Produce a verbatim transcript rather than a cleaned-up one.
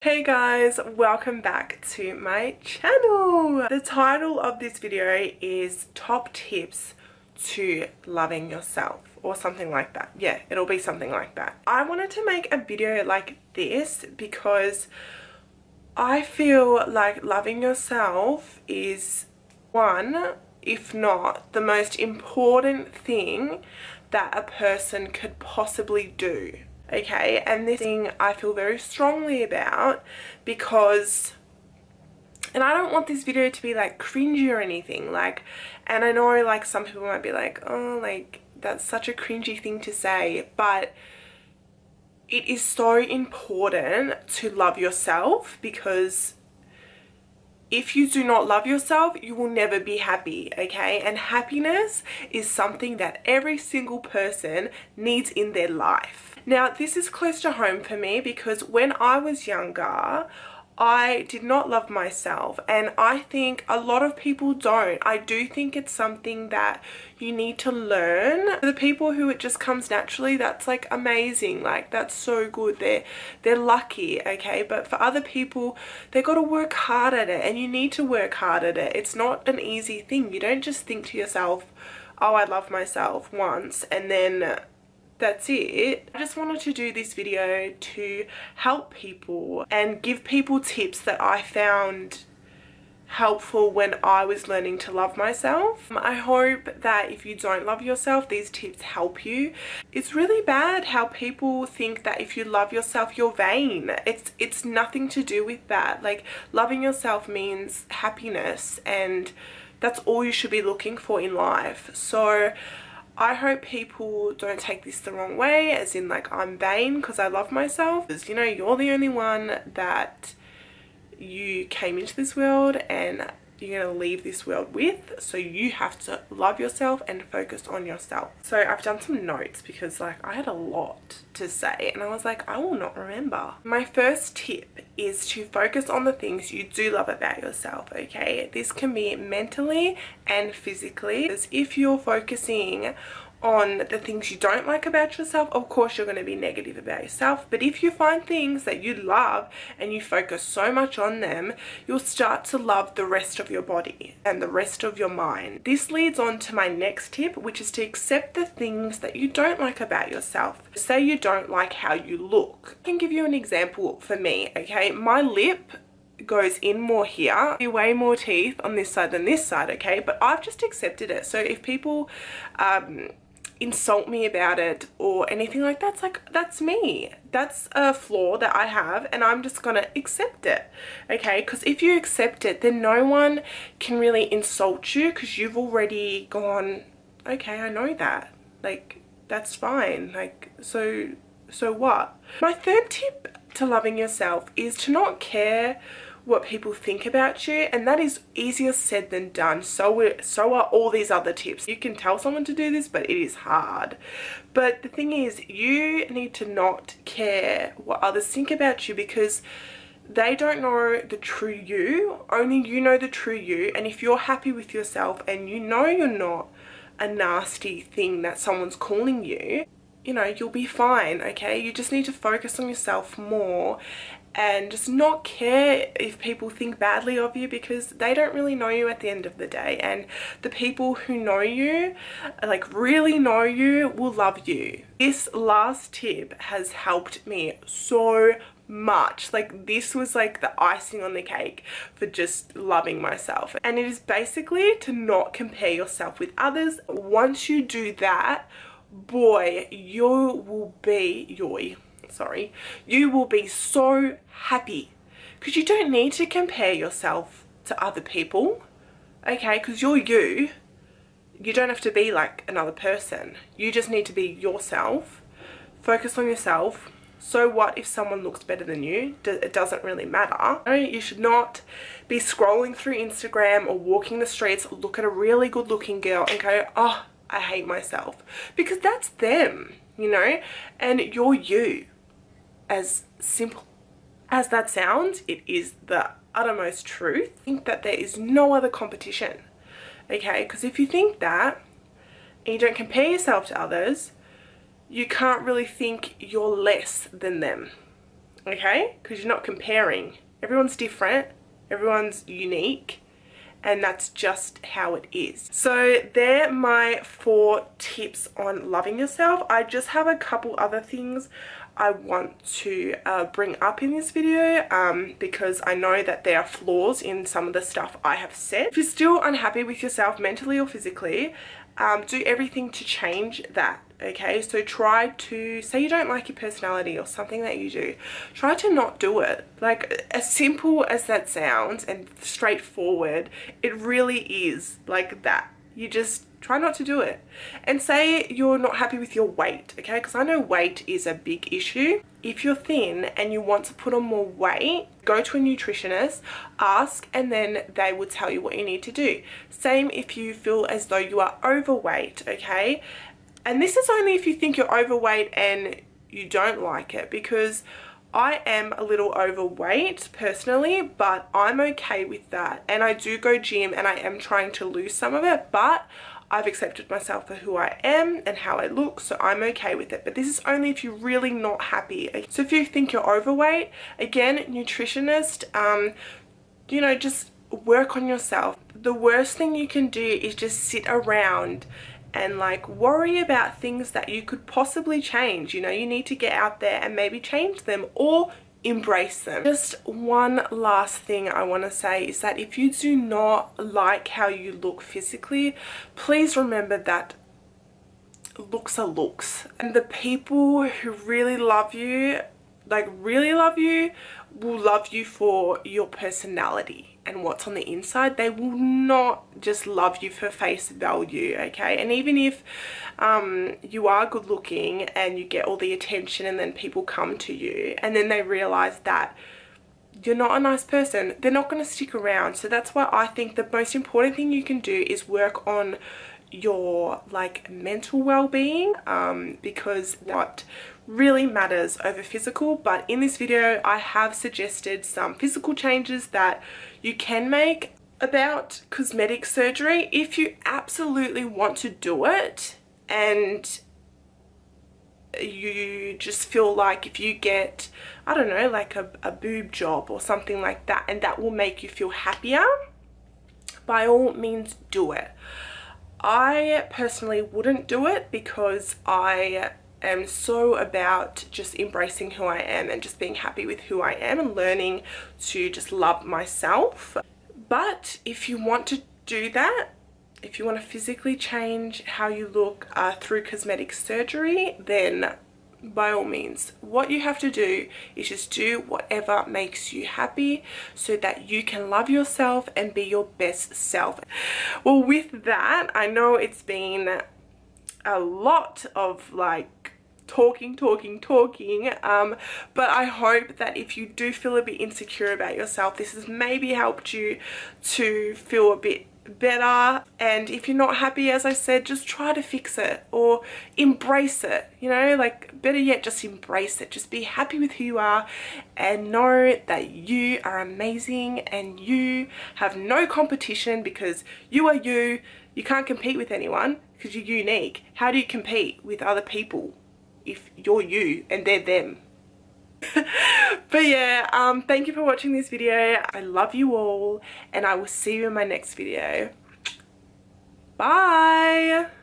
Hey guys, welcome back to my channel. The title of this video is Top Tips to Loving Yourself or something like that. Yeah, it'll be something like that. I wanted to make a video like this because I feel like loving yourself is one, if not the most important thing that a person could possibly do. Okay, and this thing I feel very strongly about because, and I don't want this video to be like cringy or anything, like, and I know like some people might be like, oh, like that's such a cringy thing to say, but it is so important to love yourself, because if you do not love yourself, you will never be happy, okay? And happiness is something that every single person needs in their life. Now, this is close to home for me because when I was younger, I did not love myself, and I think a lot of people don't. I do think it's something that you need to learn. For the people who it just comes naturally, that's like amazing, like that's so good, they're they're lucky, okay? But for other people, they got to work hard at it, and you need to work hard at it. It's not an easy thing. You don't just think to yourself, oh, I love myself once and then that's it. I just wanted to do this video to help people and give people tips that I found helpful when I was learning to love myself. I hope that if you don't love yourself, these tips help you. It's really bad how people think that if you love yourself, you're vain. It's it's nothing to do with that. Like, loving yourself means happiness, and that's all you should be looking for in life. So I hope people don't take this the wrong way, as in like I'm vain because I love myself. Because, you know, you're the only one that you came into this world and you're going to leave this world with, so you have to love yourself and focus on yourself. So I've done some notes because like I had a lot to say and I was like, I will not remember. My first tip is to focus on the things you do love about yourself, okay? This can be mentally and physically. Because if you're focusing on the things you don't like about yourself, of course you're going to be negative about yourself. But if you find things that you love and you focus so much on them, you'll start to love the rest of your body and the rest of your mind. This leads on to my next tip, which is to accept the things that you don't like about yourself. Say you don't like how you look. I can give you an example for me, okay? My lip goes in more here, way more teeth on this side than this side, okay? But I've just accepted it. So if people um insult me about it or anything like that, it's like, that's me, that's a flaw that I have, and I'm just gonna accept it, okay? Because if you accept it, then no one can really insult you, because you've already gone, okay, I know that, like that's fine, like so so what? My third tip to loving yourself is to not care what people think about you, and that is easier said than done. So so are all these other tips. You can tell someone to do this, but it is hard. But the thing is, you need to not care what others think about you, because they don't know the true you. Only you know the true you. And if you're happy with yourself and you know you're not a nasty thing that someone's calling you, you know, you'll be fine, okay? You just need to focus on yourself more and just not care if people think badly of you, because they don't really know you at the end of the day. And the people who know you, like really know you, will love you. This last tip has helped me so much. Like, this was like the icing on the cake for just loving myself. And it is basically to not compare yourself with others. Once you do that, boy, you will be yoy. Sorry, you will be so happy, because you don't need to compare yourself to other people, okay? Because you're you. You don't have to be like another person. You just need to be yourself. Focus on yourself. So what if someone looks better than you? It doesn't really matter. You should not be scrolling through Instagram or walking the streets, look at a really good looking girl and go, oh, I hate myself, because that's them, you know, and you're you. As simple as that sounds, it is the uttermost truth. I think that there is no other competition, okay? Because if you think that and you don't compare yourself to others, you can't really think you're less than them, okay? Because you're not comparing. Everyone's different, everyone's unique, and that's just how it is. So they're my four tips on loving yourself. I just have a couple other things I want to uh, bring up in this video um, because I know that there are flaws in some of the stuff I have said. If you're still unhappy with yourself mentally or physically, um, do everything to change that. Okay, so try to, say you don't like your personality or something that you do, try to not do it. Like, as simple as that sounds and straightforward, it really is like that. You just try not to do it. And say you're not happy with your weight, okay, because I know weight is a big issue. If you're thin and you want to put on more weight, go to a nutritionist, ask, and then they will tell you what you need to do. Same if you feel as though you are overweight, okay? And this is only if you think you're overweight and you don't like it, because I am a little overweight personally, but I'm okay with that. And I do go gym and I am trying to lose some of it, but I've accepted myself for who I am and how I look, so I'm okay with it. But this is only if you're really not happy. So if you think you're overweight, again, nutritionist, um, you know, just work on yourself. The worst thing you can do is just sit around and like worry about things that you could possibly change. You know, you need to get out there and maybe change them or embrace them. Just one last thing I want to say is that if you do not like how you look physically, please remember that looks are looks, and the people who really love you, like really love you, will love you for your personality and what's on the inside. They will not just love you for face value, okay? And even if um, you are good looking and you get all the attention and then people come to you and then they realize that you're not a nice person, they're not going to stick around. So that's why I think the most important thing you can do is work on your like mental well-being, um, because what really matters over physical. But in this video I have suggested some physical changes that you can make. About cosmetic surgery, if you absolutely want to do it and you just feel like if you get, I don't know, like a, a boob job or something like that, and that will make you feel happier, by all means do it. I personally wouldn't do it because I am so about just embracing who I am and just being happy with who I am and learning to just love myself. But if you want to do that, if you want to physically change how you look uh, through cosmetic surgery, then by all means, what you have to do is just do whatever makes you happy so that you can love yourself and be your best self. Well, with that, I know it's been a lot of like talking talking talking um but I hope that if you do feel a bit insecure about yourself, this has maybe helped you to feel a bit better. And if you're not happy, as I said, just try to fix it or embrace it, you know, like better yet, just embrace it. Just be happy with who you are and know that you are amazing and you have no competition because you are you. You can't compete with anyone because you're unique. How do you compete with other people if you're you and they're them? But yeah, um, thank you for watching this video. I love you all and I will see you in my next video. Bye!